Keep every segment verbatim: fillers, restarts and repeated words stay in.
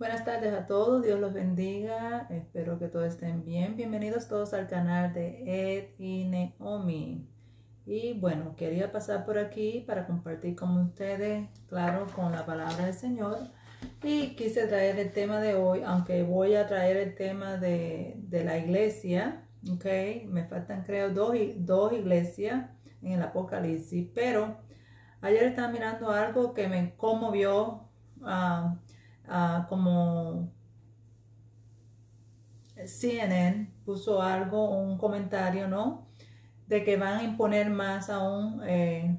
Buenas tardes a todos, Dios los bendiga, espero que todos estén bien. Bienvenidos todos al canal de Ed y Naomi. Y bueno, quería pasar por aquí para compartir con ustedes, claro, con la palabra del Señor. Y quise traer el tema de hoy, aunque voy a traer el tema de, de la iglesia, ok. Me faltan creo dos, dos iglesias en el Apocalipsis, pero ayer estaba mirando algo que me conmovió. Uh, Uh, como C N N puso algo, un comentario, ¿no? De que van a imponer más aún eh,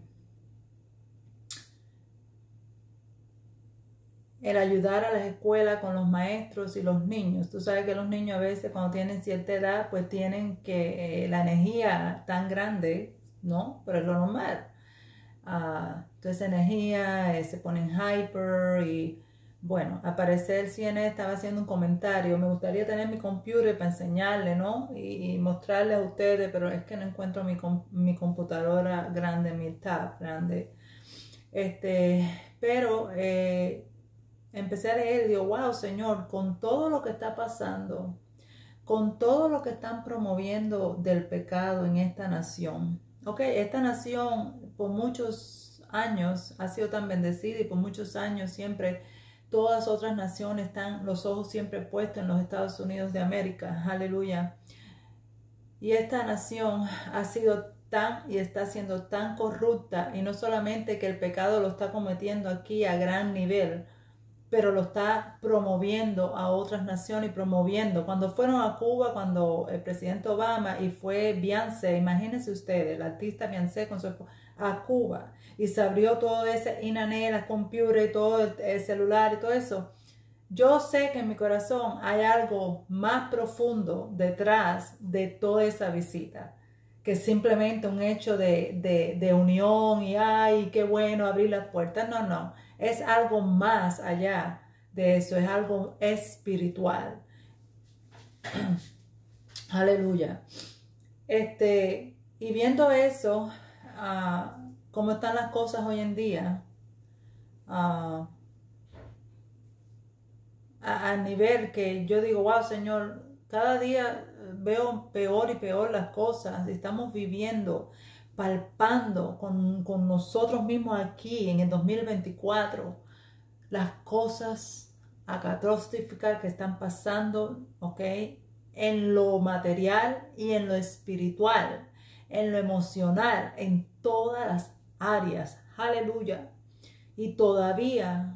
el ayudar a las escuelas con los maestros y los niños. Tú sabes que los niños a veces cuando tienen cierta edad, pues tienen que eh, la energía tan grande, ¿no? Pero es lo normal. Uh, entonces energía, eh, se ponen hyper y bueno, al parecer C N N estaba haciendo un comentario. Me gustaría tener mi computer para enseñarle, ¿no? Y, y mostrarles a ustedes, pero es que no encuentro mi, mi computadora grande, mi tab grande. Este, pero eh, empecé a leer y digo, wow, Señor, con todo lo que está pasando, con todo lo que están promoviendo del pecado en esta nación. Ok, esta nación por muchos años ha sido tan bendecida y por muchos años siempre todas otras naciones están los ojos siempre puestos en los Estados Unidos de América. Aleluya. Y esta nación ha sido tan y está siendo tan corrupta, y no solamente que el pecado lo está cometiendo aquí a gran nivel, pero lo está promoviendo a otras naciones y promoviendo. Cuando fueron a Cuba, cuando el presidente Obama y fue Beyoncé, imagínense ustedes, el artista Beyoncé con su esposa, a Cuba, y se abrió todo ese inané, la computer y todo el, el celular y todo eso. Yo sé que en mi corazón hay algo más profundo detrás de toda esa visita, que simplemente un hecho de, de, de unión y ay, qué bueno abrir las puertas. No, no, es algo más allá de eso, es algo espiritual. Aleluya. Este, y viendo eso, uh, cómo están las cosas hoy en día, uh, a, a nivel que yo digo, wow, Señor, cada día veo peor y peor las cosas. Estamos viviendo, palpando con, con nosotros mismos aquí en el dos mil veinticuatro las cosas catastróficas que están pasando, ok, en lo material y en lo espiritual, en lo emocional, en todas las áreas. Aleluya. Y todavía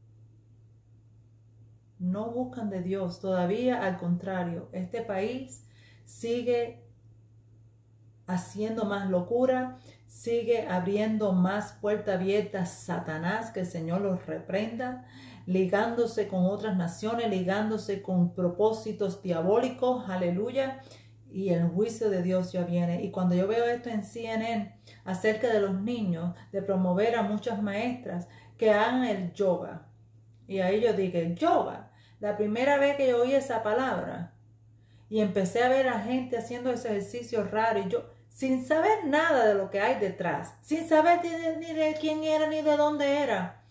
no buscan de Dios, todavía al contrario, este país sigue haciendo más locura, sigue abriendo más puertas abiertas a Satanás, que el Señor los reprenda, ligándose con otras naciones, ligándose con propósitos diabólicos, aleluya, y el juicio de Dios ya viene. Y cuando yo veo esto en C N N acerca de los niños, de promover a muchas maestras que hagan el yoga, y ahí yo dije, yoga, la primera vez que yo oí esa palabra y empecé a ver a gente haciendo ese ejercicio raro, y yo, sin saber nada de lo que hay detrás, sin saber ni de, de quién era ni de dónde era,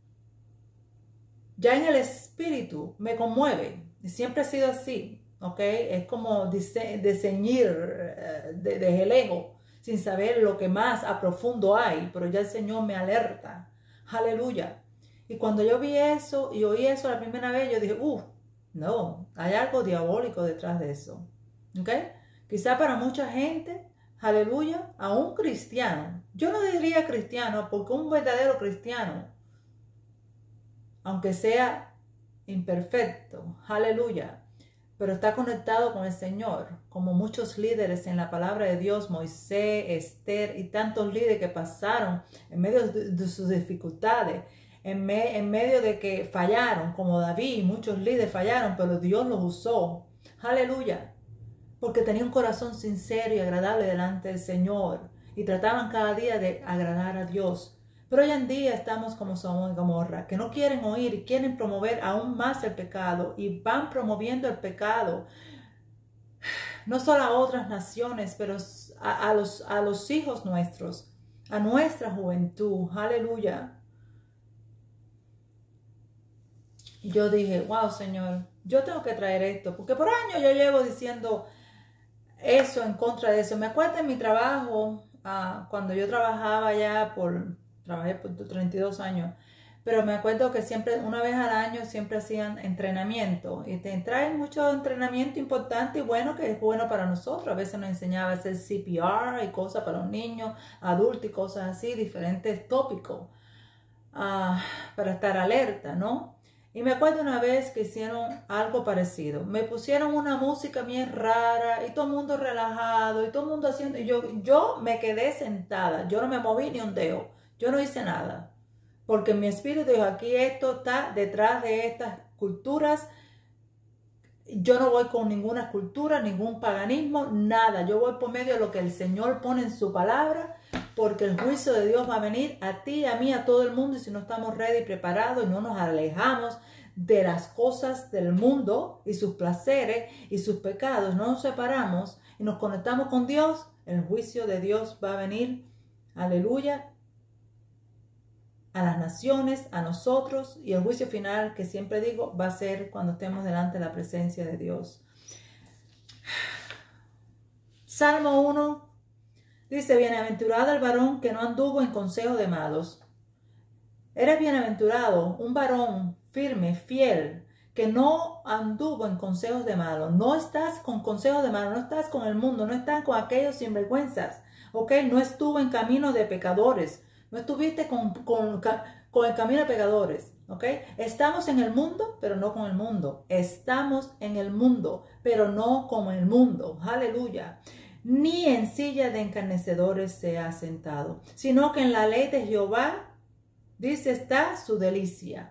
ya en el espíritu me conmueve, y siempre ha sido así, ¿ok? Es como diseñir desde de lejos, sin saber lo que más a profundo hay, pero ya el Señor me alerta, aleluya. Y cuando yo vi eso y oí eso la primera vez, yo dije, uff, no, hay algo diabólico detrás de eso. ¿Ok? Quizá para mucha gente, aleluya, a un cristiano, yo no diría cristiano, porque un verdadero cristiano, aunque sea imperfecto, aleluya, pero está conectado con el Señor, como muchos líderes en la palabra de Dios, Moisés, Esther y tantos líderes que pasaron en medio de, de sus dificultades, en, me, en medio de que fallaron, como David, muchos líderes fallaron, pero Dios los usó, aleluya, porque tenían un corazón sincero y agradable delante del Señor, y trataban cada día de agradar a Dios. Pero hoy en día estamos como Sodoma y Gomorra, que no quieren oír y quieren promover aún más el pecado, y van promoviendo el pecado, no solo a otras naciones, pero a, a, los, a los hijos nuestros, a nuestra juventud, aleluya. Y yo dije, wow, Señor, yo tengo que traer esto, porque por años yo llevo diciendo eso en contra de eso. Me acuerdo en mi trabajo, uh, cuando yo trabajaba ya por, trabajé por treinta y dos años, pero me acuerdo que siempre, una vez al año, siempre hacían entrenamiento. Y te traen mucho entrenamiento importante y bueno, que es bueno para nosotros. A veces nos enseñaba a hacer C P R y cosas para los niños, adultos y cosas así, diferentes tópicos, uh, para estar alerta, ¿no? Y me acuerdo una vez que hicieron algo parecido. Me pusieron una música bien rara y todo el mundo relajado y todo el mundo haciendo... Y yo, yo me quedé sentada, yo no me moví ni un dedo, yo no hice nada. Porque mi espíritu dijo, aquí esto está detrás de estas culturas. Yo no voy con ninguna cultura, ningún paganismo, nada. Yo voy por medio de lo que el Señor pone en su palabra, porque el juicio de Dios va a venir a ti, a mí, a todo el mundo. Y si no estamos ready y preparados y no nos alejamos de las cosas del mundo y sus placeres y sus pecados, no nos separamos y nos conectamos con Dios, el juicio de Dios va a venir, aleluya, a las naciones, a nosotros, y el juicio final, que siempre digo, va a ser cuando estemos delante de la presencia de Dios. Salmo uno dice, bienaventurado el varón que no anduvo en consejo de malos. Eres bienaventurado, un varón firme, fiel, que no anduvo en consejos de malos. No estás con consejos de malos, no estás con el mundo, no estás con aquellos sinvergüenzas, ¿ok? No estuvo en camino de pecadores. No estuviste con, con, con el camino de pecadores, ¿ok? Estamos en el mundo, pero no con el mundo. Estamos en el mundo, pero no con el mundo. Aleluya. Ni en silla de encarnecedores se ha sentado, sino que en la ley de Jehová, dice, está su delicia.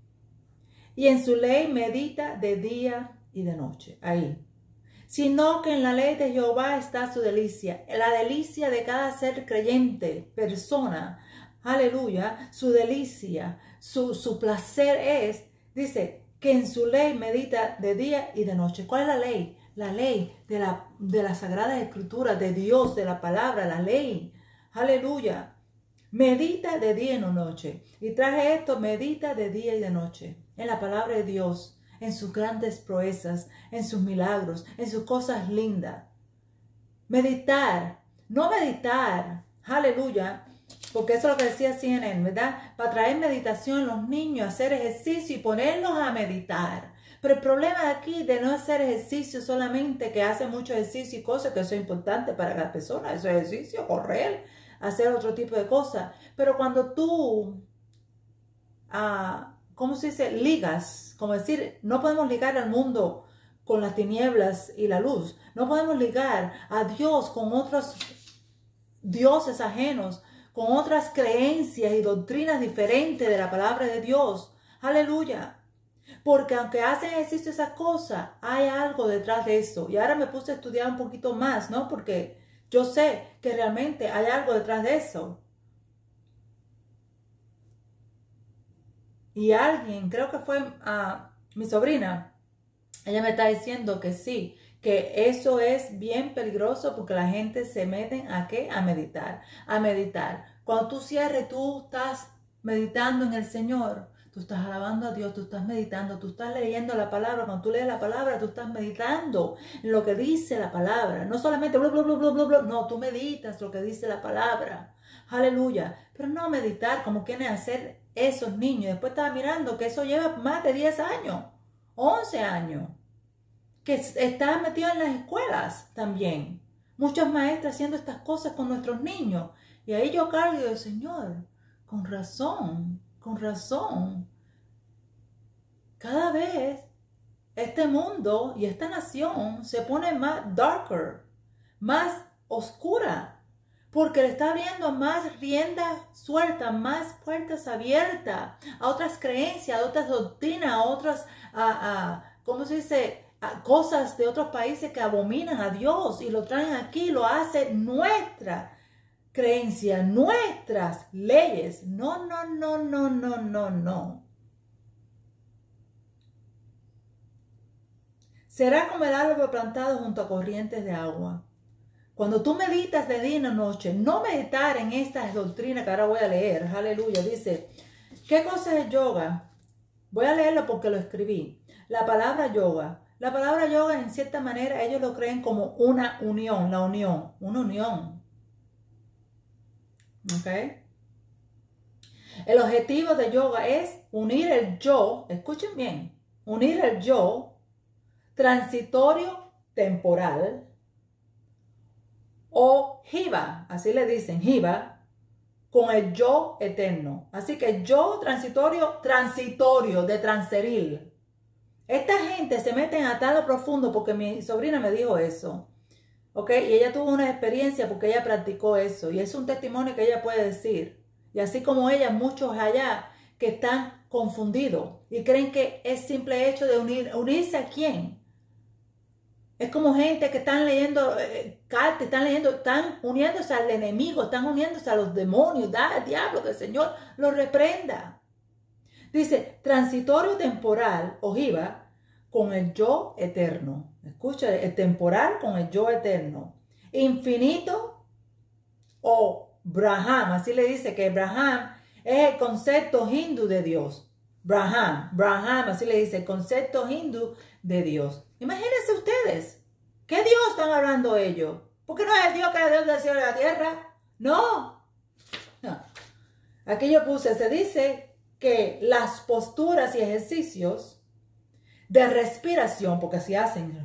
Y en su ley medita de día y de noche. Ahí. Sino que en la ley de Jehová está su delicia, la delicia de cada ser creyente, persona, aleluya, su delicia, su, su placer es, dice, que en su ley medita de día y de noche. ¿Cuál es la ley? La ley de la, de la Sagrada Escritura, de Dios, de la palabra, la ley, aleluya. Medita de día y de noche. Y traje esto, medita de día y de noche, en la palabra de Dios, en sus grandes proezas, en sus milagros, en sus cosas lindas. Meditar, no meditar, aleluya, porque eso es lo que decía C N N, ¿verdad? Para traer meditación en los niños, hacer ejercicio y ponerlos a meditar. Pero el problema de aquí de no hacer ejercicio solamente, que hace mucho ejercicio y cosas que son importantes para cada persona, eso es ejercicio, correr, hacer otro tipo de cosas. Pero cuando tú... Uh, ¿cómo se dice? Ligas, como decir, no podemos ligar al mundo con las tinieblas y la luz. No podemos ligar a Dios con otros dioses ajenos, con otras creencias y doctrinas diferentes de la palabra de Dios. Aleluya. Porque aunque hacen ejercicio esas cosas, hay algo detrás de eso. Y ahora me puse a estudiar un poquito más, ¿no? Porque yo sé que realmente hay algo detrás de eso. Y alguien, creo que fue uh, mi sobrina, ella me está diciendo que sí, que eso es bien peligroso porque la gente se mete a qué, a meditar, a meditar. Cuando tú cierres, tú estás meditando en el Señor, tú estás alabando a Dios, tú estás meditando, tú estás leyendo la palabra. Cuando tú lees la palabra, tú estás meditando en lo que dice la palabra. No solamente bla, bla, bla, bla, bla, bla. No, tú meditas lo que dice la palabra. Aleluya. Pero no meditar como quieren hacer esos niños. Después estaba mirando que eso lleva más de diez años, once años, que está metido en las escuelas también. Muchas maestras haciendo estas cosas con nuestros niños. Y ahí yo cargo y digo, Señor, con razón, con razón. Cada vez este mundo y esta nación se pone más darker, más oscura. Porque le está abriendo más rienda suelta, más puertas abiertas a otras creencias, a otras doctrinas, a otras, a, a, ¿cómo se dice? A cosas de otros países que abominan a Dios y lo traen aquí, lo hace nuestra creencia, nuestras leyes. No, no, no, no, no, no, no. Será como el árbol plantado junto a corrientes de agua. Cuando tú meditas de día y de noche, no meditar en estas doctrinas que ahora voy a leer, aleluya, dice, ¿qué cosa es yoga? Voy a leerlo porque lo escribí. La palabra yoga. La palabra yoga, en cierta manera, ellos lo creen como una unión, la unión, una unión. ¿Ok? El objetivo de yoga es unir el yo, escuchen bien, unir el yo transitorio temporal o jiva, así le dicen, jiva, con el yo eterno. Así que yo transitorio, transitorio, de transferir. Esta gente se mete en atado profundo porque mi sobrina me dijo eso. ¿Ok? Y ella tuvo una experiencia porque ella practicó eso. Y es un testimonio que ella puede decir. Y así como ella, muchos allá que están confundidos y creen que es simple hecho de unir, unirse a quién. Es como gente que están leyendo eh, cartas, están leyendo, están uniéndose al enemigo, están uniéndose a los demonios. Da al diablo que el Señor los reprenda. Dice, transitorio temporal, ojiva, con el yo eterno. Escucha, el temporal con el yo eterno. Infinito o Brahman, así le dice que Brahman es el concepto hindú de Dios. Brahman, Brahman, así le dice, el concepto hindú de Dios. Imagínense ustedes, ¿qué Dios están hablando ellos? ¿Por qué no es el Dios que es Dios del cielo y la tierra? No. no. Aquí yo puse, se dice que las posturas y ejercicios de respiración, porque así hacen,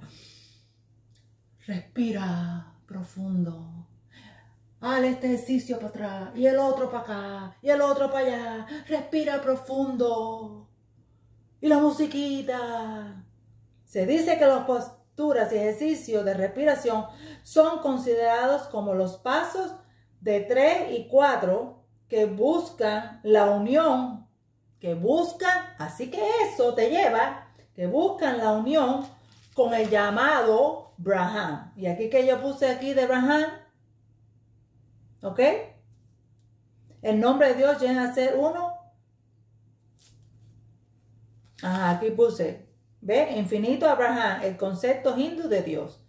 respira profundo, haz este ejercicio para atrás, y el otro para acá, y el otro para allá, respira profundo, y la musiquita. Se dice que las posturas y ejercicios de respiración son considerados como los pasos de tres y cuatro que buscan la unión, que buscan, así que eso te lleva, que buscan la unión con el llamado Brahman. Y aquí que yo puse aquí de Brahman, ¿ok? El nombre de Dios llega a ser uno. Ajá, aquí puse, ¿ve? Infinito Abraham, el concepto hindú de Dios.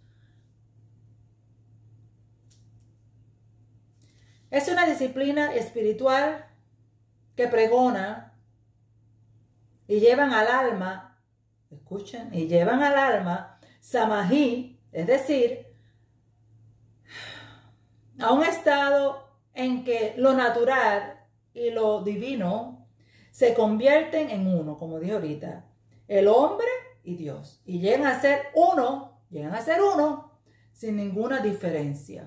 Es una disciplina espiritual que pregona y llevan al alma, escuchen, y llevan al alma Samahi, es decir, a un estado en que lo natural y lo divino se convierten en uno, como dije ahorita, el hombre y Dios, y llegan a ser uno, llegan a ser uno sin ninguna diferencia.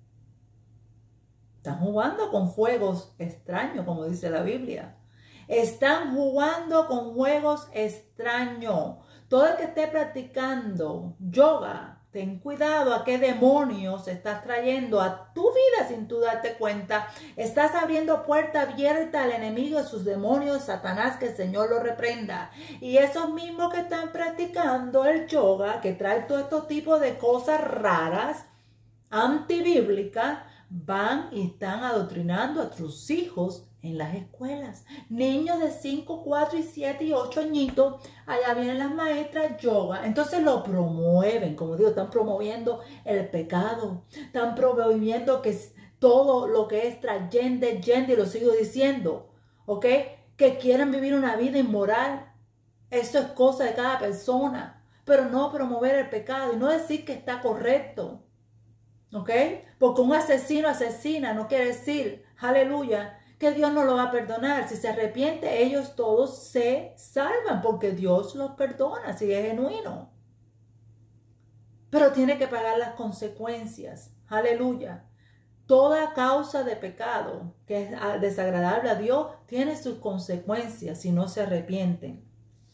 Están jugando con fuegos extraños, como dice la Biblia. Están jugando con juegos extraños. Todo el que esté practicando yoga, ten cuidado a qué demonios estás trayendo a tu vida sin tú darte cuenta. Estás abriendo puerta abierta al enemigo y sus demonios, Satanás, que el Señor lo reprenda. Y esos mismos que están practicando el yoga, que trae todo este tipo de cosas raras, antibíblicas, van y están adoctrinando a tus hijos en las escuelas. Niños de cinco, cuatro, siete y ocho añitos, allá vienen las maestras yoga. Entonces lo promueven, como digo, están promoviendo el pecado. Están promoviendo que todo lo que es transgender, gender, lo sigo diciendo, ¿ok? Que quieren vivir una vida inmoral. Eso es cosa de cada persona. Pero no promover el pecado y no decir que está correcto. ¿Ok? Porque un asesino asesina no quiere decir, aleluya, que Dios no lo va a perdonar. Si se arrepiente, ellos todos se salvan porque Dios los perdona si es genuino. Pero tiene que pagar las consecuencias. Aleluya. Toda causa de pecado que es desagradable a Dios tiene sus consecuencias si no se arrepienten.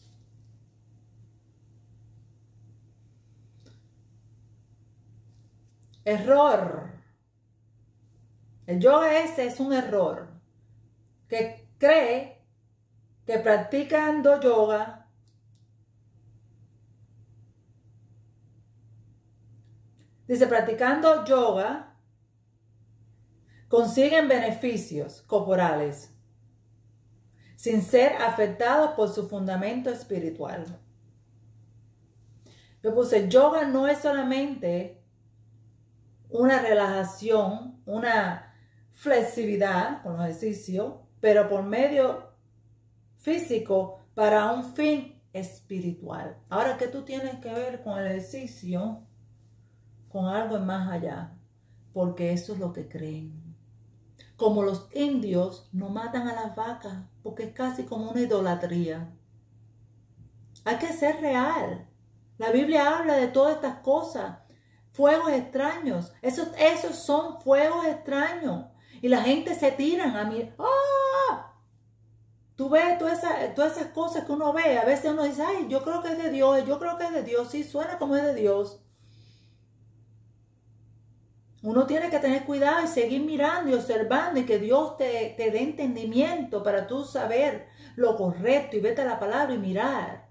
Error. El yoga ese es un error. Que cree que practicando yoga dice practicando yoga consiguen beneficios corporales sin ser afectados por su fundamento espiritual. Yo puse yoga no es solamente una relajación, una flexibilidad con los ejercicios, pero por medio físico para un fin espiritual. Ahora, ¿qué tú tienes que ver con el ejercicio? Con algo más allá, porque eso es lo que creen. Como los indios no matan a las vacas, porque es casi como una idolatría. Hay que ser real. La Biblia habla de todas estas cosas. Fuegos extraños. Esos, esos son fuegos extraños. Y la gente se tiran a mí. ¡Ah! Tú ves todas esas, todas esas cosas que uno ve. A veces uno dice, ay, yo creo que es de Dios. Yo creo que es de Dios. Sí, suena como es de Dios. Uno tiene que tener cuidado y seguir mirando y observando y que Dios te, te dé entendimiento para tú saber lo correcto y vete a la palabra y mirar.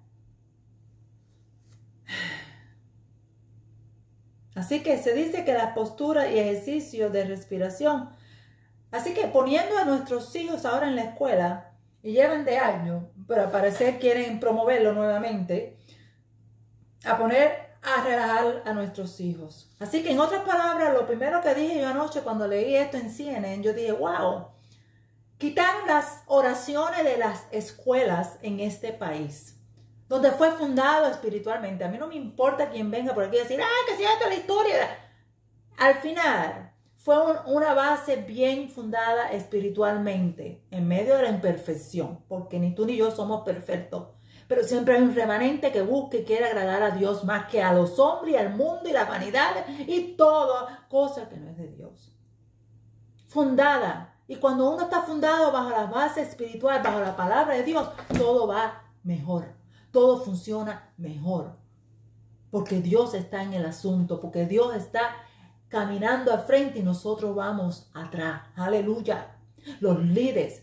Así que se dice que las posturas y ejercicios de respiración. Así que poniendo a nuestros hijos ahora en la escuela y llevan de años, pero al parecer quieren promoverlo nuevamente, a poner a relajar a nuestros hijos. Así que en otras palabras, lo primero que dije yo anoche cuando leí esto en C N N, yo dije, wow, quitaron las oraciones de las escuelas en este país, donde fue fundado espiritualmente. A mí no me importa quién venga por aquí a decir, ay, que si esto es la historia. Al final, fue un, una base bien fundada espiritualmente, en medio de la imperfección, porque ni tú ni yo somos perfectos. Pero siempre hay un remanente que busca y quiere agradar a Dios más que a los hombres y al mundo y la vanidad y toda cosa que no es de Dios. Fundada. Y cuando uno está fundado bajo la base espiritual, bajo la palabra de Dios, todo va mejor. Todo funciona mejor. Porque Dios está en el asunto. Porque Dios está caminando al frente y nosotros vamos atrás. Aleluya. Los líderes.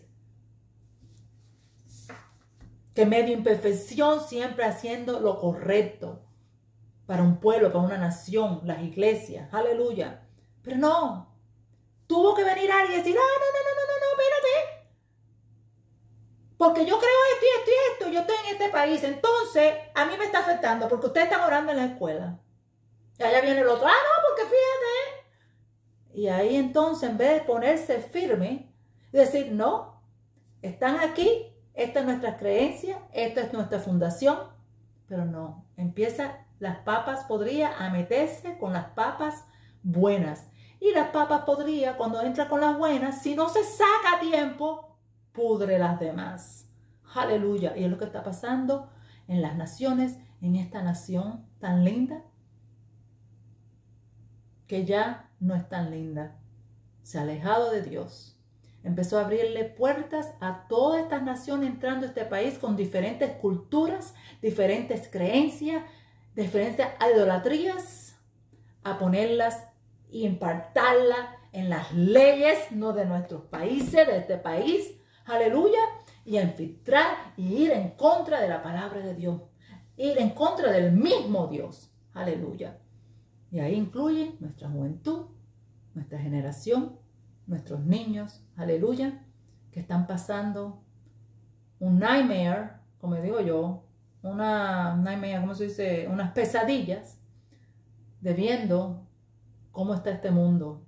Que medio imperfección siempre haciendo lo correcto para un pueblo, para una nación, las iglesias, aleluya. Pero no, tuvo que venir alguien y decir, ah, no, no, no, no, no, no, espérate. Porque yo creo esto y esto y esto, yo estoy en este país, entonces a mí me está afectando porque ustedes están orando en la escuela. Y allá viene el otro, ah, no, porque fíjate. Y ahí entonces, en vez de ponerse firme y decir, no, están aquí. Esta es nuestra creencia, esta es nuestra fundación, pero no, empieza las papas podría a meterse con las papas buenas. Y las papas podría, cuando entra con las buenas, si no se saca a tiempo, pudre las demás. Aleluya. Y es lo que está pasando en las naciones, en esta nación tan linda, que ya no es tan linda. Se ha alejado de Dios. Empezó a abrirle puertas a todas estas naciones entrando a este país con diferentes culturas, diferentes creencias, diferentes idolatrías, a ponerlas y impartarlas en las leyes, no de nuestros países, de este país, aleluya, y a infiltrar y ir en contra de la palabra de Dios, ir en contra del mismo Dios, aleluya. Y ahí incluye nuestra juventud, nuestra generación, nuestros niños, aleluya, que están pasando un nightmare, como digo yo, una nightmare, ¿cómo se dice? Unas pesadillas de viendo cómo está este mundo.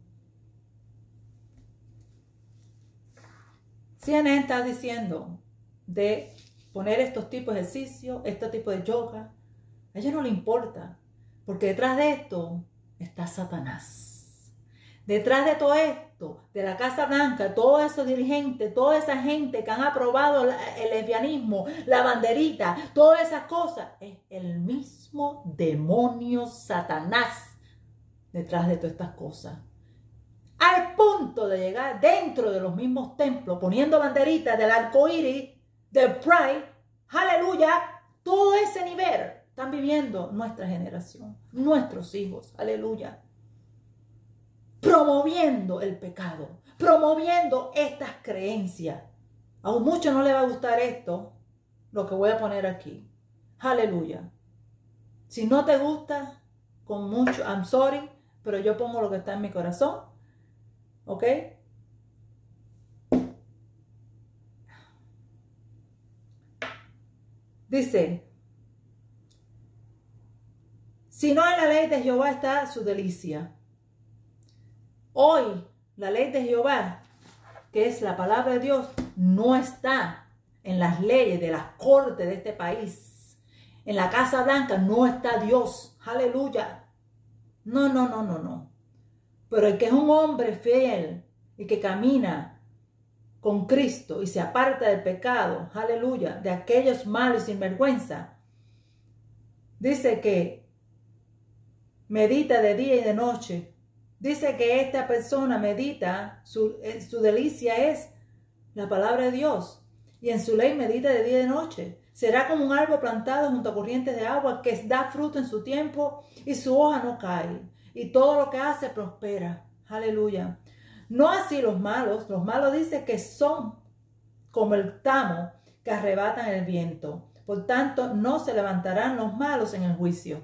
C N N está diciendo de poner estos tipos de ejercicios, este tipo de yoga. A ella no le importa, porque detrás de esto está Satanás. Detrás de todo esto, de la Casa Blanca, todos esos dirigentes, toda esa gente que han aprobado el lesbianismo, la banderita, todas esas cosas, es el mismo demonio Satanás detrás de todas estas cosas. Al punto de llegar dentro de los mismos templos, poniendo banderitas del arco iris, del Pride, aleluya, todo ese nivel están viviendo nuestra generación, nuestros hijos, aleluya. Promoviendo el pecado, promoviendo estas creencias. A muchos no les va a gustar esto, lo que voy a poner aquí. Aleluya. Si no te gusta, con mucho, I'm sorry, pero yo pongo lo que está en mi corazón. ¿Ok? Dice, si no en la ley de Jehová está su delicia. Hoy, la ley de Jehová, que es la palabra de Dios, no está. en las leyes de las cortes de este país, en la Casa Blanca, no está Dios. Aleluya. No, no, no, no, no. Pero el que es un hombre fiel y que camina con Cristo y se aparta del pecado, aleluya, de aquellos malos y sinvergüenza, dice que medita de día y de noche. Dice que esta persona medita, su, su delicia es la palabra de Dios. Y en su ley medita de día y de noche. Será como un árbol plantado junto a corrientes de agua que da fruto en su tiempo y su hoja no cae. Y todo lo que hace prospera. Aleluya. No así los malos. Los malos dice que son como el tamo que arrebatan el viento. Por tanto, no se levantarán los malos en el juicio.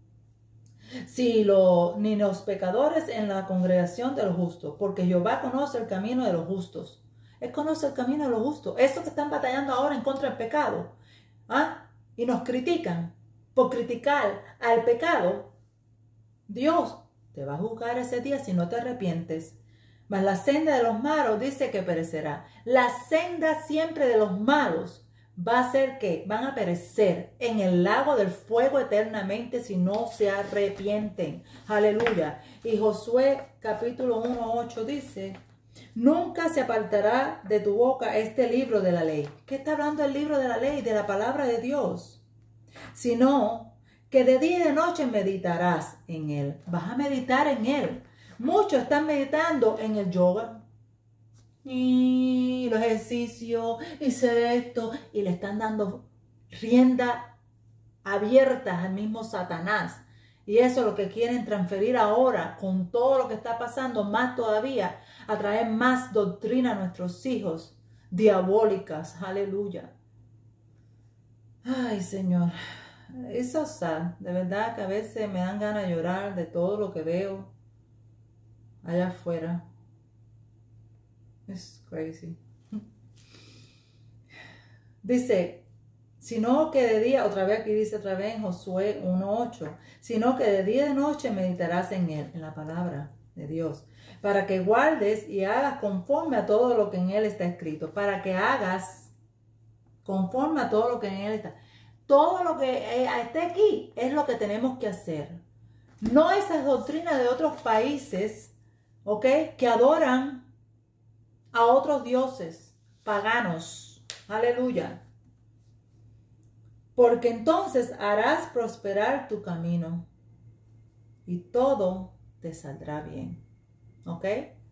Si lo, ni los pecadores en la congregación de los justos, porque Jehová conoce el camino de los justos. Él conoce el camino de los justos. Esos que están batallando ahora en contra del pecado, ¿ah? Y nos critican por criticar al pecado. Dios te va a juzgar ese día si no te arrepientes. Mas la senda de los malos dice que perecerá. La senda siempre de los malos va a ser que van a perecer en el lago del fuego eternamente si no se arrepienten. Aleluya. Y Josué capítulo uno, ocho dice: nunca se apartará de tu boca este libro de la ley. ¿Qué está hablando el libro de la ley? De la palabra de Dios. Sino que de día y de noche meditarás en él. Vas a meditar en él. Muchos están meditando en el yoga y los ejercicios y hacer esto, y le están dando rienda abiertas al mismo Satanás. Y eso es lo que quieren transferir ahora con todo lo que está pasando, más todavía, a traer más doctrina a nuestros hijos, diabólicas. Aleluya. Ay, Señor. Eso es sad. De verdad que a veces me dan ganas de llorar de todo lo que veo allá afuera. Es crazy. Dice, sino que de día, otra vez aquí dice otra vez en Josué uno, ocho, sino que de día y de noche meditarás en él, en la palabra de Dios, para que guardes y hagas conforme a todo lo que en él está escrito, para que hagas conforme a todo lo que en él está. Todo lo que esté aquí es lo que tenemos que hacer. No esas doctrinas de otros países, ¿ok?, que adoran a otros dioses paganos. Aleluya. Porque entonces harás prosperar tu camino y todo te saldrá bien. ¿Ok?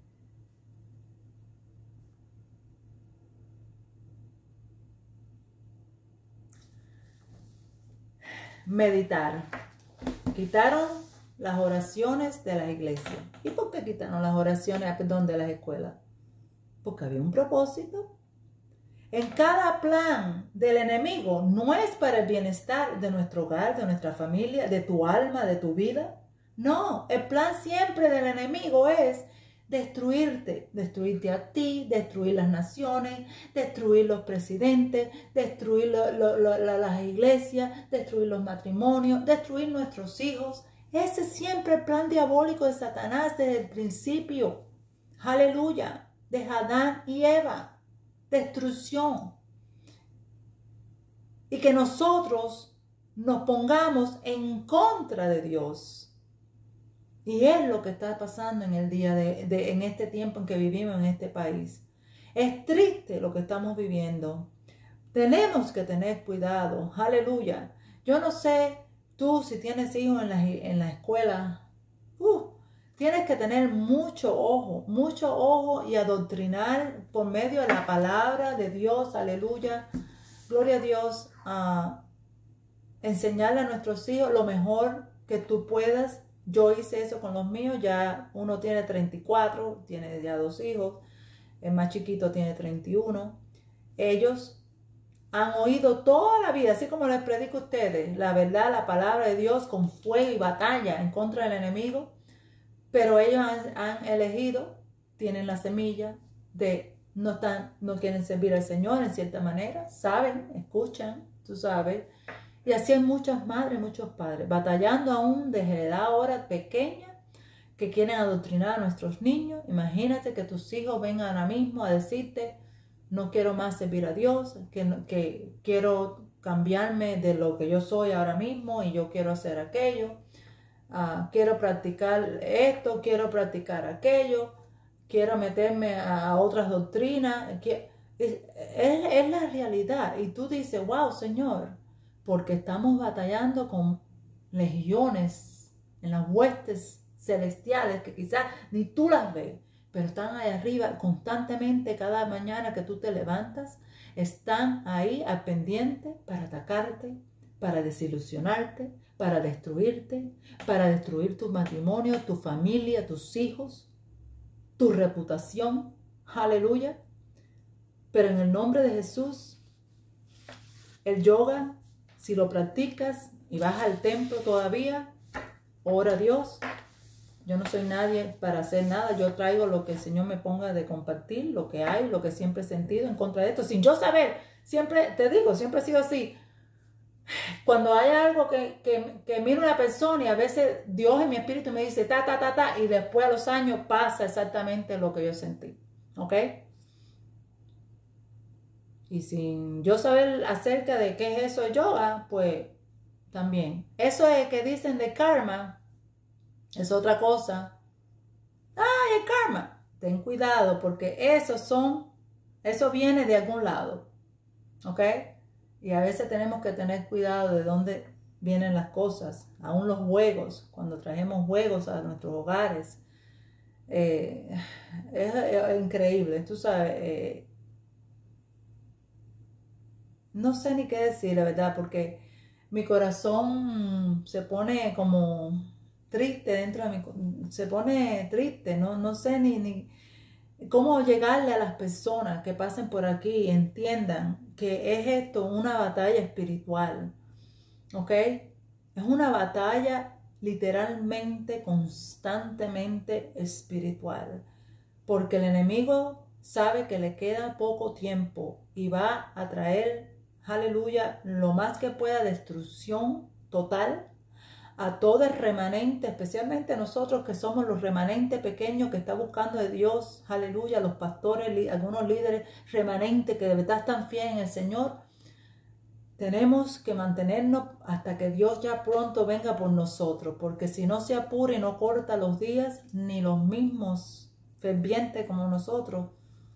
Meditar. Quitaron las oraciones de la iglesia. ¿Y por qué quitaron las oraciones, perdón, de las escuelas? Porque había un propósito. En cada plan del enemigo no es para el bienestar de nuestro hogar, de nuestra familia, de tu alma, de tu vida. No, el plan siempre del enemigo es destruirte, destruirte a ti, destruir las naciones, destruir los presidentes, destruir lo, lo, lo, las iglesias, destruir los matrimonios, destruir nuestros hijos. Ese es siempre el plan diabólico de Satanás desde el principio. Aleluya. De Adán y Eva, destrucción. Y que nosotros nos pongamos en contra de Dios. Y es lo que está pasando en el día de, de en este tiempo en que vivimos en este país. Es triste lo que estamos viviendo. Tenemos que tener cuidado. Aleluya. Yo no sé tú si tienes hijos en la, en la escuela. Uh, Tienes que tener mucho ojo, mucho ojo y adoctrinar por medio de la palabra de Dios. Aleluya. Gloria a Dios. Uh, enseñarle a nuestros hijos lo mejor que tú puedas. Yo hice eso con los míos. Ya uno tiene treinta y cuatro, tiene ya dos hijos. El más chiquito tiene treinta y uno. Ellos han oído toda la vida, así como les predico a ustedes, la verdad, la palabra de Dios con fuego y batalla en contra del enemigo. Pero ellos han, han elegido, tienen la semilla de no, están, no quieren servir al Señor en cierta manera, saben, escuchan, tú sabes. Y así hay muchas madres, muchos padres, batallando aún desde edad ahora pequeña, que quieren adoctrinar a nuestros niños. Imagínate que tus hijos vengan ahora mismo a decirte, no quiero más servir a Dios, que, que quiero cambiarme de lo que yo soy ahora mismo y yo quiero hacer aquello. Uh, quiero practicar esto, quiero practicar aquello, quiero meterme a, a otras doctrinas. Que, es, es, es la realidad. Y tú dices, wow, Señor, porque estamos batallando con legiones en las huestes celestiales que quizás ni tú las ves, pero están ahí arriba constantemente. Cada mañana que tú te levantas, están ahí al pendiente para atacarte, para desilusionarte, para destruirte, para destruir tu matrimonio, tu familia, tus hijos, tu reputación. Aleluya. Pero en el nombre de Jesús, el yoga, si lo practicas y vas al templo todavía, ora a Dios. Yo no soy nadie para hacer nada. Yo traigo lo que el Señor me ponga de compartir, lo que hay, lo que siempre he sentido en contra de esto. Sin yo saber, siempre, te digo, siempre he sido así. Cuando hay algo que, que, que mira una persona y a veces Dios en mi espíritu me dice ta, ta, ta, ta, y después a los años pasa exactamente lo que yo sentí. ¿Ok? Y sin yo saber acerca de qué es eso de yoga, pues también. Eso es que dicen de karma, es otra cosa. ¡Ay, el karma! Ten cuidado porque esos son, eso viene de algún lado. ¿Ok? Y a veces tenemos que tener cuidado de dónde vienen las cosas. Aún los juegos, cuando traemos juegos a nuestros hogares. Eh, es, es increíble. Tú sabes, eh, no sé ni qué decir, la verdad, porque mi corazón se pone como triste dentro de mi... Se pone triste, no, no sé ni... ni cómo llegarle a las personas que pasen por aquí y entiendan que es esto una batalla espiritual, ¿ok? Es una batalla literalmente, constantemente espiritual, porque el enemigo sabe que le queda poco tiempo y va a traer, aleluya, lo más que pueda, destrucción total a todo el remanente, especialmente nosotros que somos los remanentes pequeños que está buscando de Dios, aleluya, los pastores, algunos líderes remanentes que de verdad están fieles en el Señor. Tenemos que mantenernos hasta que Dios ya pronto venga por nosotros, porque si no se apura y no corta los días, ni los mismos fervientes como nosotros,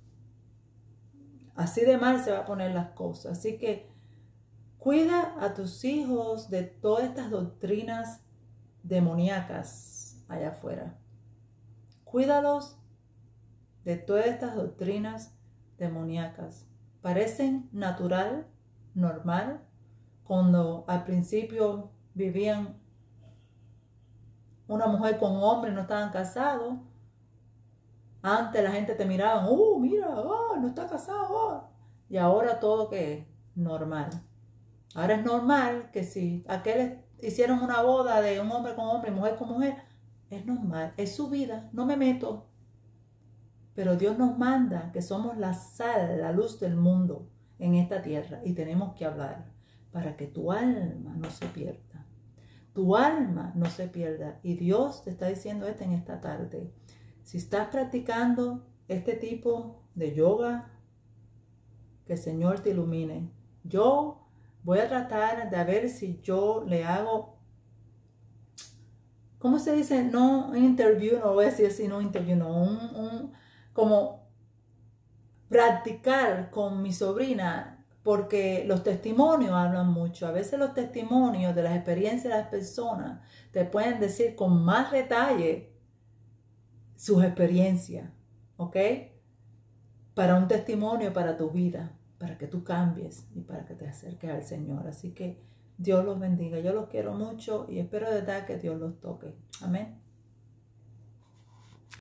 así de mal se va a poner las cosas. Así que cuida a tus hijos de todas estas doctrinas demoníacas allá afuera. Cuídalos de todas estas doctrinas demoníacas. Parecen natural, normal, cuando al principio vivían una mujer con un hombre y no estaban casados. Antes la gente te miraba, oh, mira, oh, no está casado. Oh. Y ahora todo que es normal. Ahora es normal que si aquellos hicieron una boda de un hombre con hombre y mujer con mujer, es normal, es su vida, no me meto. Pero Dios nos manda que somos la sal, la luz del mundo en esta tierra y tenemos que hablar para que tu alma no se pierda. Tu alma no se pierda. Y Dios te está diciendo esto en esta tarde. Si estás practicando este tipo de yoga, que el Señor te ilumine. Yo voy a tratar de ver si yo le hago, ¿cómo se dice? No un interview, no voy a decir así, no interview, no, un, un, como practicar con mi sobrina, porque los testimonios hablan mucho. A veces los testimonios de las experiencias de las personas te pueden decir con más detalle sus experiencias, ¿ok? Para un testimonio para tu vida, para que tú cambies y para que te acerques al Señor. Así que Dios los bendiga. Yo los quiero mucho y espero de verdad que Dios los toque. Amén.